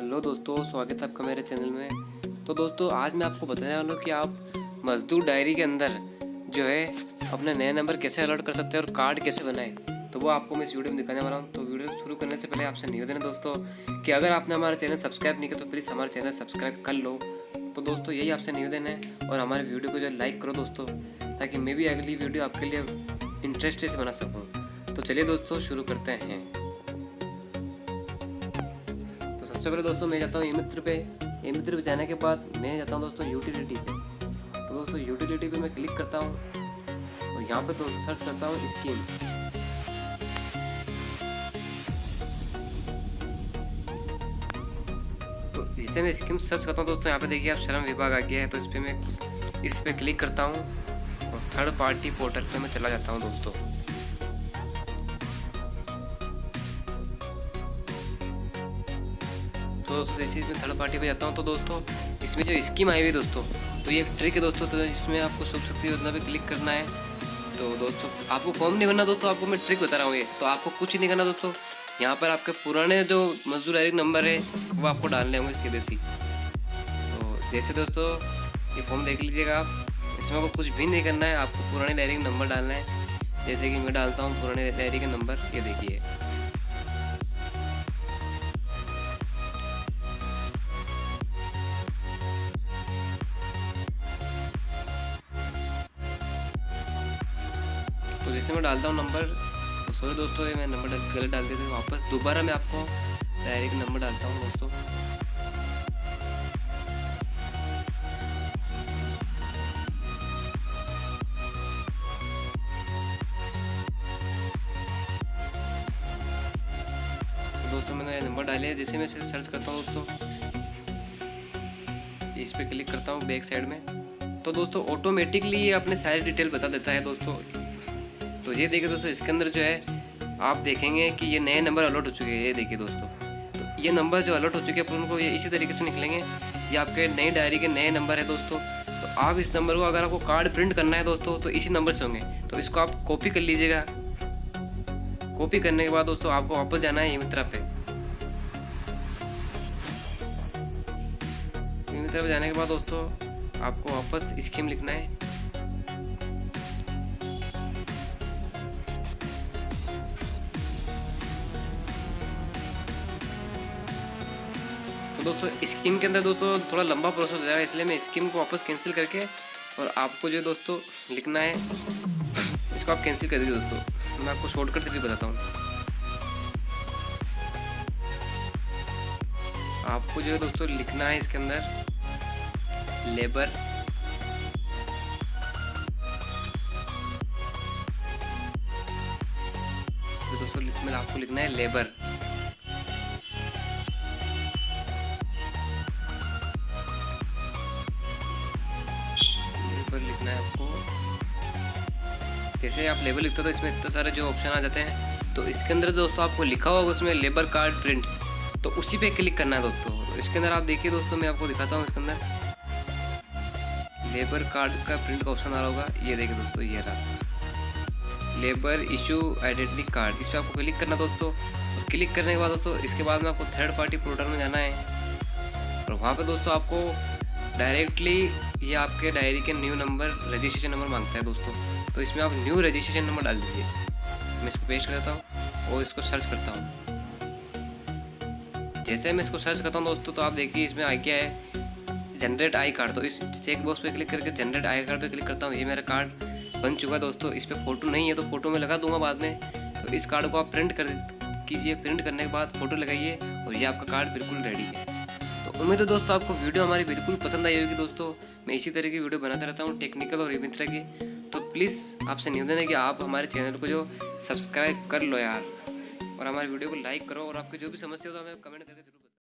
Hello दोस्तों, स्वागत है आपका मेरे चैनल में। तो दोस्तों आज मैं आपको बताने वाला हूँ कि आप मजदूर डायरी के अंदर जो है अपने नए नंबर कैसे अलॉट कर सकते हैं और कार्ड कैसे बनाएं, तो वो आपको मैं इस वीडियो में दिखाने वाला हूँ। तो वीडियो शुरू करने से पहले आपसे निवेदन है दोस्तों कि अगर आपने हमारा चैनल सब्सक्राइब नहीं किया तो प्लीज़ हमारा चैनल सब्सक्राइब कर लो। तो दोस्तों यही आपसे निवेदन है, और हमारे वीडियो को जो लाइक करो दोस्तों, ताकि मैं भी अगली वीडियो आपके लिए इंटरेस्ट से बना सकूँ। तो चलिए दोस्तों शुरू करते हैं। सबसे पहले दोस्तों मैं जाता हूँ ई मित्र पे जाने के बाद मैं जाता हूँ दोस्तों यूटिलिटी पे। तो दोस्तों यूटिलिटी पे मैं क्लिक करता हूँ और यहाँ पे दोस्तों सर्च करता हूँ स्कीम। तो जैसे मैं स्कीम सर्च करता हूँ दोस्तों, यहाँ पे देखिए आप श्रम विभाग आ गया है। तो इस पे क्लिक करता हूँ और थर्ड पार्टी पोर्टल पे मैं चला जाता हूँ दोस्तों। तो दोस्तों जैसे इसमें थर्ड पार्टी पे जाता हूँ तो दोस्तों इसमें जो स्कीम आई हुई दोस्तों, तो ये एक ट्रिक है दोस्तों। तो इसमें आपको शुभ शक्ति योजना पे क्लिक करना है। तो दोस्तों आपको फॉर्म नहीं भरना दोस्तों, आपको मैं ट्रिक बता रहा हूँ ये। तो आपको कुछ नहीं करना दोस्तों, यहाँ पर आपके पुराने जो मजदूर आईडी नंबर है वो आपको डालने होंगे सीधे सी। तो जैसे दोस्तों ये फॉर्म देख लीजिएगा आप, इसमें आपको कुछ भी नहीं करना है, आपको पुराने डायरी का नंबर डालना है। जैसे कि मैं डालता हूँ पुराने डायरी का नंबर, ये देखिए। तो जैसे मैं डालता हूँ नंबर, तो सॉरी दोस्तों ये मैं नंबर गलत डाल देता हूँ। वापस दोबारा मैं आपको डायरेक्ट नंबर डालता हूँ दोस्तों। तो दोस्तों मैंने नंबर डाले, जैसे मैं इसे सर्च करता हूँ दोस्तों, इस पर क्लिक करता हूँ बैक साइड में। तो दोस्तों ऑटोमेटिकली ये अपने सारी डिटेल बता देता है दोस्तों। तो ये देखिए दोस्तों, इसके अंदर जो है आप देखेंगे कि ये नए नंबर अलॉट हो चुके हैं। ये देखिए दोस्तों, तो ये नंबर जो अलॉट हो चुके हैं अपन को ये इसी तरीके से निकलेंगे। ये आपके नई डायरी के नए नंबर है दोस्तों। तो आप इस नंबर को, अगर आपको कार्ड प्रिंट करना है दोस्तों, तो इसी नंबर से होंगे। तो इसको आप कॉपी कर लीजिएगा। कॉपी करने के बाद दोस्तों आपको वापस जाना है ई मित्रा पे। ई मित्रा पे जाने के बाद दोस्तों आपको वापस स्कीम लिखना है। तो दोस्तों स्कीम के अंदर दोस्तों थोड़ा लंबा प्रोसेस हो जाएगा, इसलिए मैं स्कीम को वापस कैंसिल करके, और आपको जो दोस्तों लिखना है इसको आप कैंसिल कर दीजिए दोस्तों। मैं आपको शॉर्टकट तरीके बताता हूँ। आपको जो है दोस्तों लिखना है इसके अंदर लेबर, तो दोस्तों इसमें आपको लिखना है लेबर। लिखना है आपको, जैसे आप लेबर लिखते हो तो इसमें इतने सारे जो ऑप्शन आ जाते हैं। तो इसके अंदर दोस्तों आपको लिखा होगा उसमें लेबर कार्ड प्रिंट्स, तो उसी पे क्लिक करना है दोस्तों। तो इसके अंदर आप देखिए दोस्तों, मैं आपको दिखाता हूँ। इसके अंदर लेबर कार्ड का प्रिंट का ऑप्शन आ रहा होगा, ये देखिए दोस्तों, ये रहा लेबर इशू आइडेंटिटी कार्ड। इस पर आपको क्लिक करना दोस्तों। और क्लिक करने के बाद दोस्तों इसके बाद में आपको थर्ड पार्टी पोर्टल में जाना है, और वहाँ पे दोस्तों आपको डायरेक्टली ये आपके डायरी के न्यू नंबर रजिस्ट्रेशन नंबर मांगता है दोस्तों। तो इसमें आप न्यू रजिस्ट्रेशन नंबर डाल दीजिए। मैं इसको पेस्ट करता हूँ और इसको सर्च करता हूँ। जैसे मैं इसको सर्च करता हूँ दोस्तों, तो आप देखिए इसमें आ गया है जनरेट आई कार्ड। तो इस चेक बॉक्स पे क्लिक करके जनरेट आई कार्ड पे क्लिक करता हूँ। ये मेरा कार्ड बन चुका है दोस्तों। इस पर फोटो नहीं है तो फोटो में लगा दूंगा बाद में। तो इस कार्ड को आप प्रिंट कर कीजिए। प्रिंट करने के बाद फोटो लगाइए और ये आपका कार्ड बिल्कुल रेडी है। तो उम्मीद है दोस्तों आपको वीडियो हमारी बिल्कुल पसंद आई होगी दोस्तों। मैं इसी तरह की वीडियो बनाता रहता हूँ टेक्निकल और ई मित्रा की। तो प्लीज़ आपसे निवेदन है कि आप हमारे चैनल को जो सब्सक्राइब कर लो यार, और हमारे वीडियो को लाइक करो, और आपकी जो भी समस्या हो तो हमें कमेंट करके जरूर